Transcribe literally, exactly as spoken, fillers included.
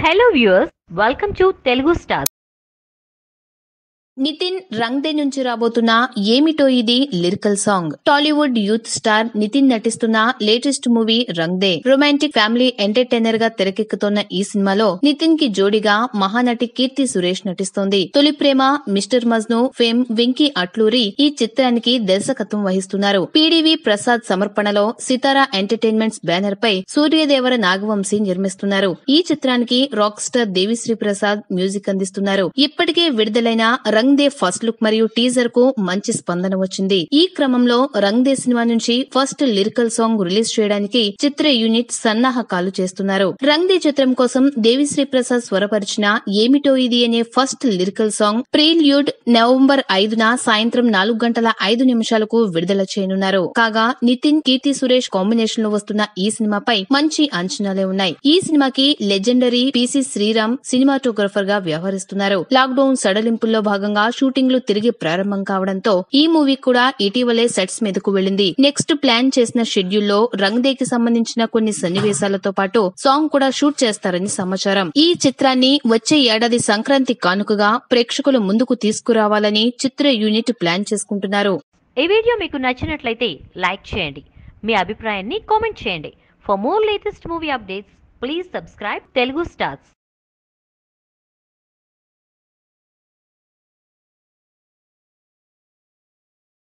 Hello viewers, welcome to Telugu Stars. Nitin Rang De నుంచి రాబోతున్న ఏమిటో ఇది lyrical song. Tollywood youth star Nitin నటిస్తున్న latest movie Rang De romantic family entertainer గా తెరకెక్కుతున్న ఈ సినిమాలో నితిన్ కి జోడిగా మహానటి కీర్తి సురేష్ నటిస్తోంది. తొలి ప్రేమ, మిస్టర్ మజ్ను, ఫేమ్, వెంకీ అట్లూరి ఈ చిత్రానికి దర్శకత్వం వహిస్తున్నారు. పీడీవీ ప్రసాద్ సమర్పణలో సితారా ఎంటర్టైన్మెంట్స్ బ్యానర్ పై సూర్యదేవర నాగవంశీ నిర్మిస్తున్నారు. ఈ చిత్రానికి rock star Devi Sri Prasad music అందిస్తున్నారు. ఇప్పటికే విడుదలైన రంగ్ దే ఫస్ట్ లుక్ మరియు టీజర్ కు మంచి స్పందన వచ్చింది. ఈ క్రమంలో రంగ్ దే సినిమా నుంచి ఫస్ట్ లిరికల్ సాంగ్ రిలీజ్ చేయడానికి చిత్ర యూనిట్ సన్నాహకాలు చేస్తున్నారు. రంగ్ దే చిత్రం కోసం దేవిశ్రీ ప్రసాద్ స్వరపరిచిన ఏమిటో ఇది అనే first lyrical song prelude November ఐదున సాయంత్రం నాలుగు గంటల ఐదు నిమిషాలకు విడుదల చేయనున్నారు. కాగా నితిన్, కీర్తి సురేష్ కాంబినేషన్ లో వస్తున్న ఈ సినిమాపై మంచి అంచనాలే ఉన్నాయి. ఈ సినిమాకి లెజెండరీ పీసీ శ్రీరామ్ సినిమాటోగ్రఫర్ గా వ్యవహరిస్తున్నారు. లాక్ డౌన్ సడలింపుల్లో భాగంగా షూటింగ్లు తిరిగి ప్రారంభం కావడంతో ఈ మూవీ కూడా ఇటీవలే సెట్స్ మీదకు వెళ్లింది. నెక్స్ట్ ప్లాన్ చేసిన షెడ్యూల్లో రంగ్ దే కి సంబంధించిన కొన్ని సన్నివేశాలతో పాటు సాంగ్ కూడా షూట్ చేస్తారని సమాచారం. ఈ చిత్రాన్ని వచ్చే ఏడాది సంక్రాంతి కానుకగా ప్రేక్షకుల ముందుకు తీసుకురావాలని చిత్ర యూనిట్ ప్లాన్ చేసుకుంటున్నారు. ఈ వీడియో మీకు నచ్చినట్లయితే లైక్ చేయండి, మీ అభిప్రాయాన్ని కామెంట్ చేయండి. For more latest movie updates please subscribe Telugu stars.